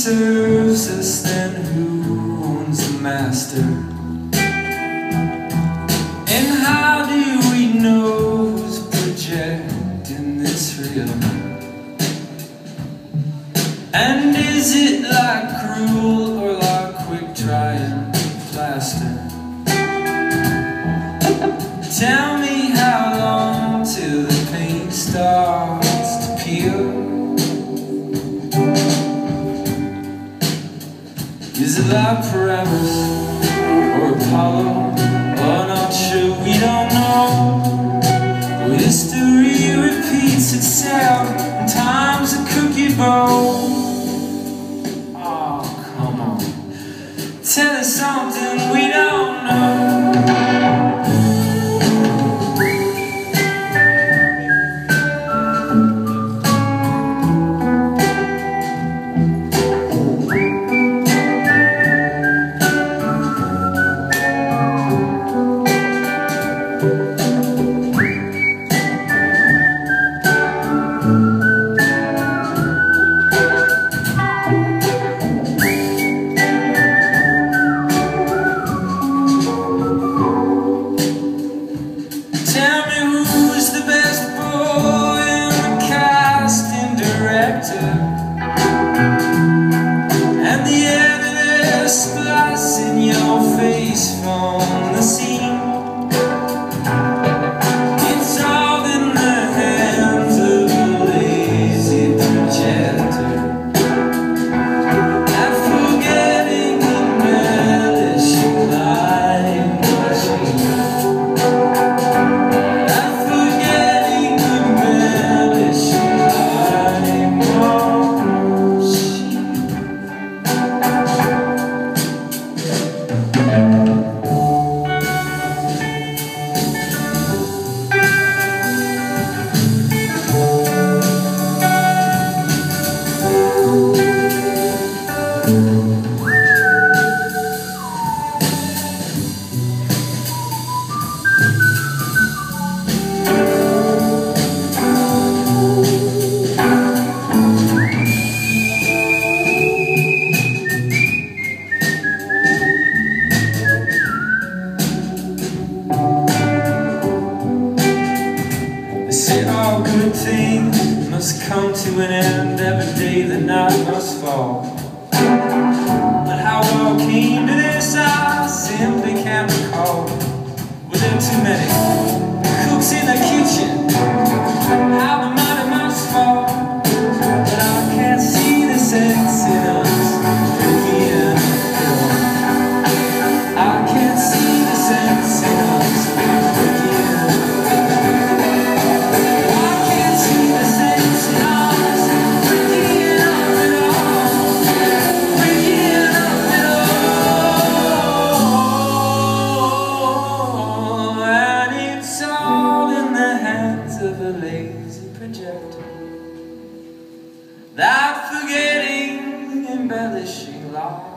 serves us, then who owns the master? And how do we know who's projecting this reel? And is it like cruel or like quick drying plaster? Tell me how long till the paint starts to peel. Is it like Paramus or Apollo? Oh, not sure, we don't know. History repeats itself, and time's a cookie bowl. Oh, come on, tell us something we don't know. Tell me who's the best boy in the casting director, and the editor splicing your face from the scene. It's all in the hands of a lazy projector, and forgetting the embellishing line machine. All good things must come to an end. Every day the night must fall. But how it all came to this I simply can't recall. Were there too many cooks in the kitchen? How the money must fall. But I can't see the sense in us breaking up. I can't see the sense in us breaking up. Of a lazy projector, that forgetting, embellishing life.